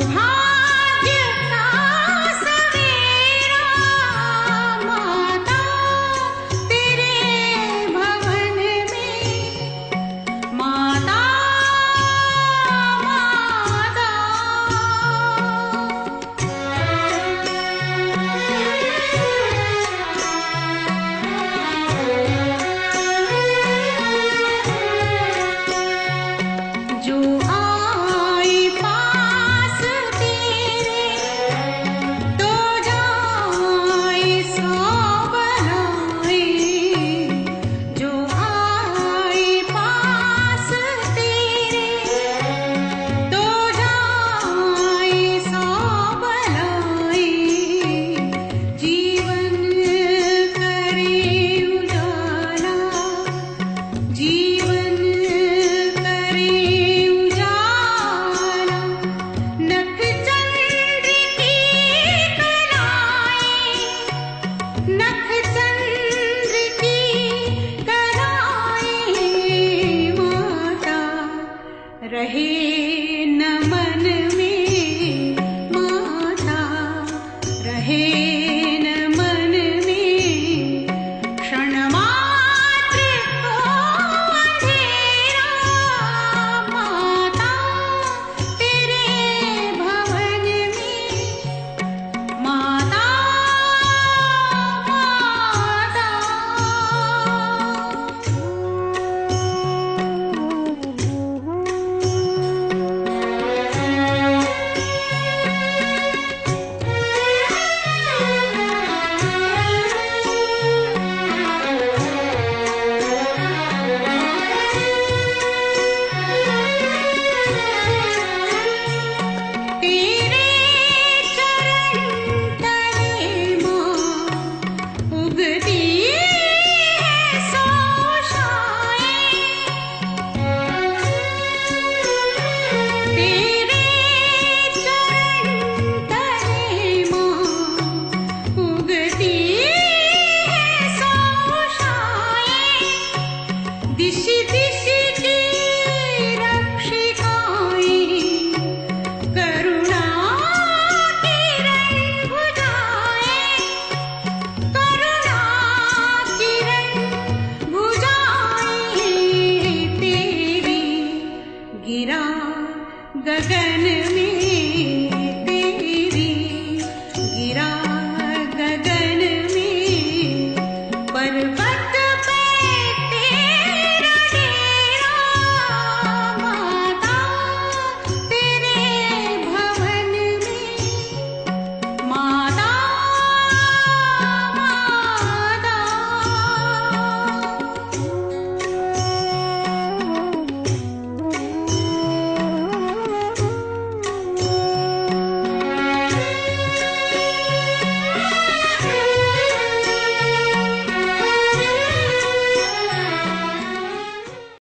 सौभाग्य का सवेरा माता तेरे भवन में माता माता जो आई पास तेरे तो जाए सौ बलाए जो आई पास तेरे तो जाए सौ बलाए जीवन करे उजाला जीवन करे उजाला नख चंद्र की कलाएं नख चंद्र की कलाएं माता रहे न मन में माता रहे न मन में क्षण मात्र को अंधेरा माता तेरे भवन में माता तेरे चरण तले मां उगती है सोशाएं तेरे चरण तले मां उगती है सोशाएं दिश दिश की रक्षिकाएं करुणा किरण भुजाएं करुणा किरण भुजाएं तेरी गिरा गगन में